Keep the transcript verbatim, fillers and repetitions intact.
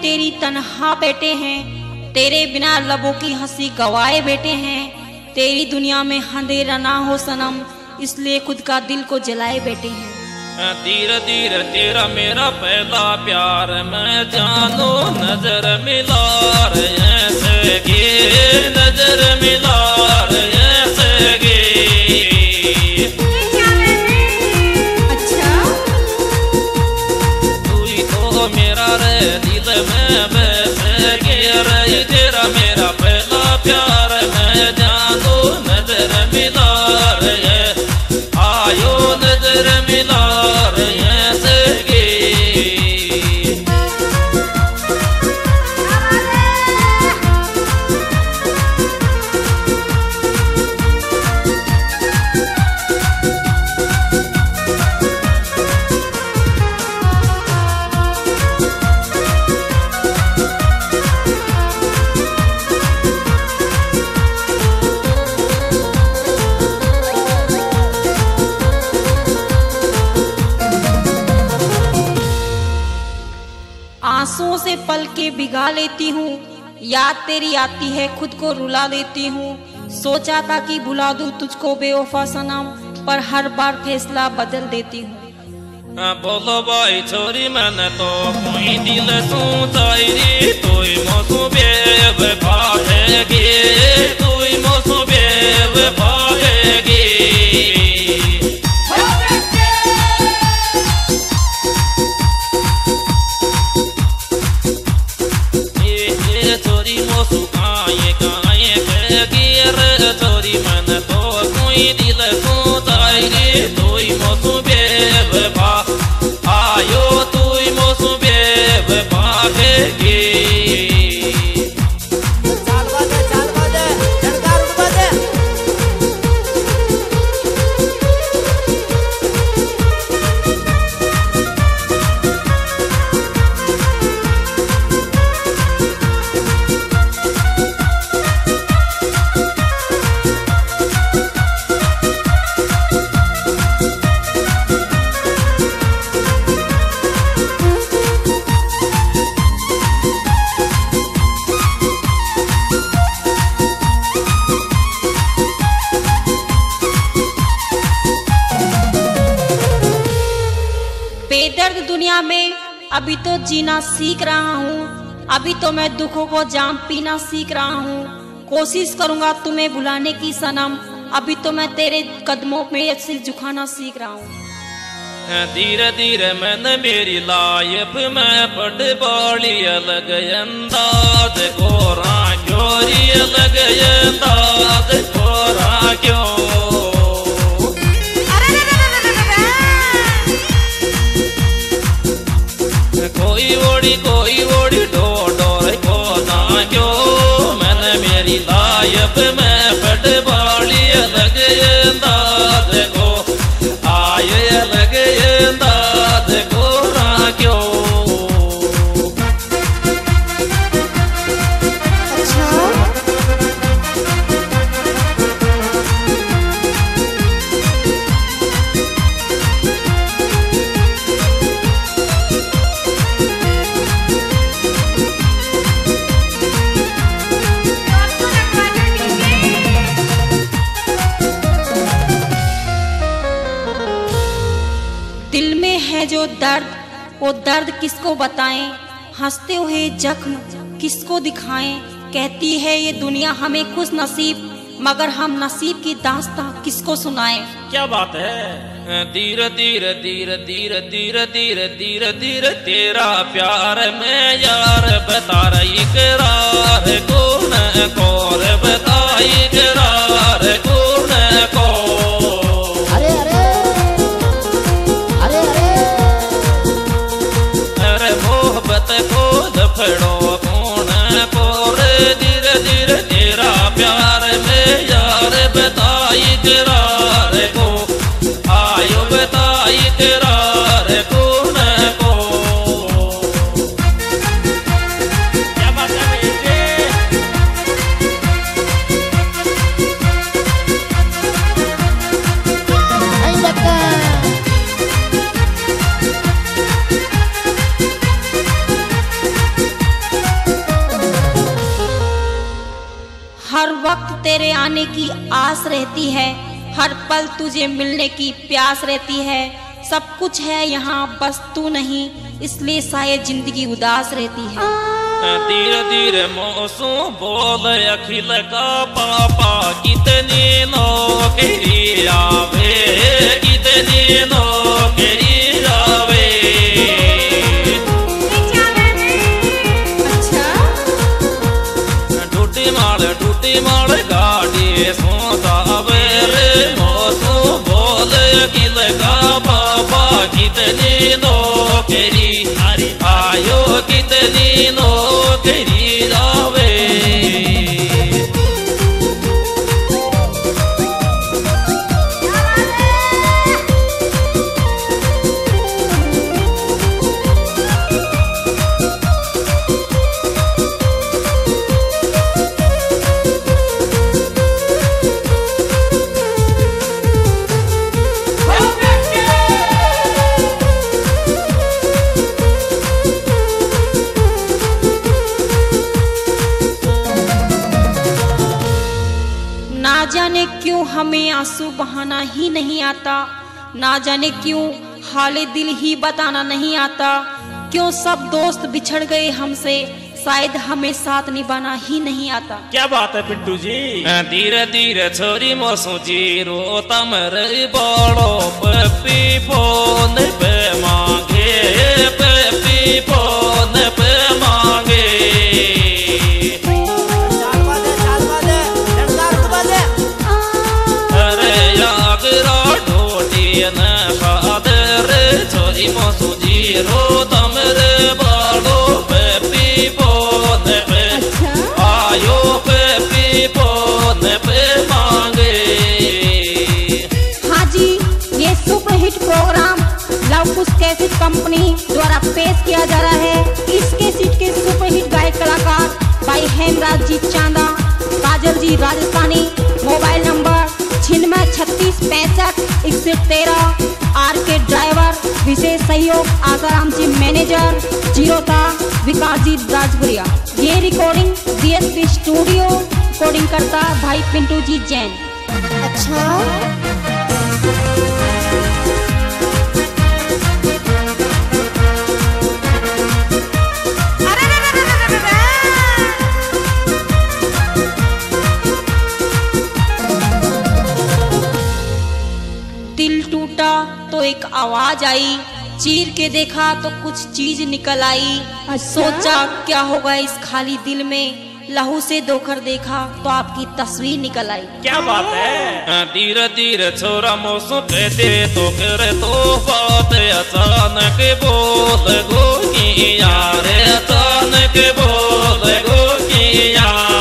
तेरी तन्हा बैठे हैं, तेरे बिना लबों की हंसी गवाए बैठे हैं। तेरी दुनिया में अंधेरा ना हो सनम, इसलिए खुद का दिल को जलाए बैठे हैं। धीरे धीरे तेरा मेरा पहला प्यार, मैं जानो नजर मिला रे ऐसे गे, नजर मिला रे ऐसे गे। अच्छा तू ही तो मेरा रे दिल में बसे गे रे, तेरा मेरा पहला प्यार, मैं जानो नजर मिला रे, आयो नजर मिला रे ऐसे गे। आंसुओं से पल के भिगा लेती हूँ, याद तेरी आती है खुद को रुला देती हूँ। सोचा था कि भुला दूँ तुझको बेवफा सनम, पर हर बार फैसला बदल देती हूँ। बोलो भाई छोरी मैंने तो कोई दिल सोचाई रे, तोई मोसो बेवफा है गे, तोई मोसो बेवफा है गे। छोरी मन तो कोई दिल सोचाई रे, तोई मोसो बेवफा, आयो तोई मोसो बेवफा है गे। बेदर्द दुनिया में अभी तो जीना सीख रहा हूँ, अभी तो मैं दुखों को जाम पीना सीख रहा हूँ। कोशिश करूँगा तुम्हें भुलाने की सनम, अभी तो मैं तेरे कदमों में सिर झुकाना सीख रहा हूँ। धीरे धीरे मैंने मेरी लाइफ में पड़ बाली अलग अंदाज, गोरा क्योरी अलग अंदाज, गोरा क्यों। कोई ओड़ी कोई ओड़ी डोर डोर को ना क्यों, मैंने मेरी लाइफ में पड़ बाली अलग अंदाज को, आए अलग अंदाज को ना क्यों। दिल में है जो दर्द, वो दर्द किसको बताएं, हंसते हुए जख्म किसको दिखाएं। कहती है ये दुनिया हमें खुश नसीब, मगर हम नसीब की दास्तां किसको सुनाएं। क्या बात है। धीरे धीरे धीरे धीरे धीरे धीरे धीरे धीरे तेरा प्यार में यार बता रही इकरार कौन कौन बता इकरार कौन को। अरे अरे अरे अरे अरे मोहब्बत को दफड़ो कौन को रे, धीरे धीरे तेरा प्यार में यार बता इकरार को, आयो बता इकरार कौन को। क्या बात है बेटे। हर वक्त तेरे आने की आस रहती है, हर पल तुझे मिलने की प्यास रहती है। सब कुछ है यहाँ बस तू नहीं, इसलिए शायद जिंदगी उदास रहती है। धीरे धीरे मौसम बोल अखिल का पापा, कितनी नौकरी आवे, कितनी नौकरी आवे। अच्छा टूटी मार टूटी मार गाड़ी सोतावे रे मौसम बोल अखिल का पापा, कितनी नौकरी आयो, कितनी नौकरी जावे। ना जाने क्यों हमें आंसू बहाना ही नहीं आता, ना जाने क्यों हाले दिल ही बताना नहीं आता। क्यों सब दोस्त बिछड़ गए हमसे, शायद हमें साथ निभाना ही नहीं आता। क्या बात है पिंटू जी। धीरे धीरे छोरी मौसू जी रोता मेरे बड़ो पपी फोन पे मांगे, पपी फोन पे मांगे। छोरी मौसू जी रोता मेरे बड़ो पपी फोन पे आयो, पपी फोन पे मांगे। हाँ जी, ये super hit program Luv Kush cassette company द्वारा पेश किया जा रहा है। इस कैसेट के सुपर हिट गायक कलाकार भाई हेमराज जी चांदा, काजल जी राजस्थानी। मोबाइल नंबर छिन्नवे छत्तीस पैंसठ इकसठ तेरह। आर के ड्राइवर, विशेष सहयोग आसाराम जी मैनेजर, जीरोता विकास जी राजपुरिया। ये रिकॉर्डिंग डीएसपी स्टूडियो, रिकॉर्डिंग करता भाई पिंटू जी जैन। अच्छा दिल टूटा तो एक आवाज आई, चीर के देखा तो कुछ चीज निकल आई। अच्छा? सोचा क्या होगा इस खाली दिल में, लहू से धोकर देखा तो आपकी तस्वीर निकल आई। क्या बात है। धीरे धीरे छोरा मौसम कहते तो करे तो बात, अचानक बोल गो की यार, अचानक बोल गो की यार।